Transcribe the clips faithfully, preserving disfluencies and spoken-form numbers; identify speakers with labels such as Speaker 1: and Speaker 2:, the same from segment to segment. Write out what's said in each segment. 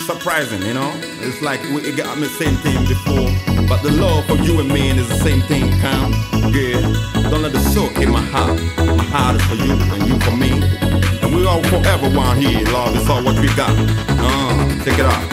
Speaker 1: surprising, you know. It's like we it got me same thing before, but the love for you and me is the same thing, come. Yeah, don't let it soak in my heart. My heart is for you and you for me, and we all forever one here. Love is all what we got. Uh, check it out.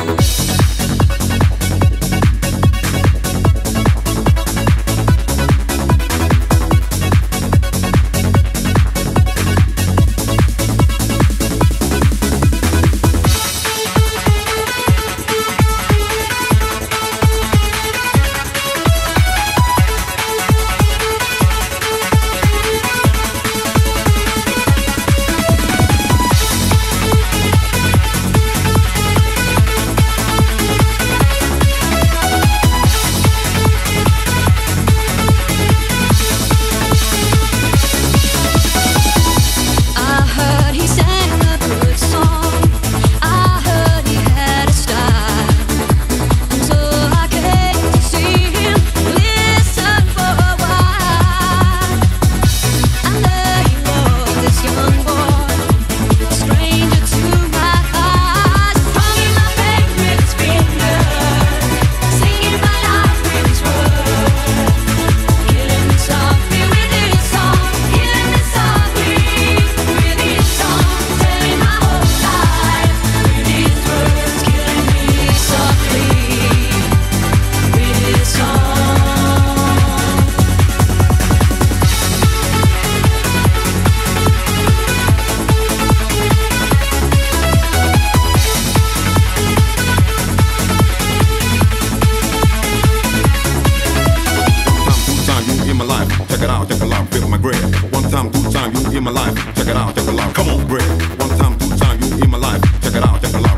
Speaker 1: Check it out, check it out, feel my grip. One time, two time, you in my life. Check it out, check it out, come on, grip. One time, two time, you in my life. Check it out, check it out.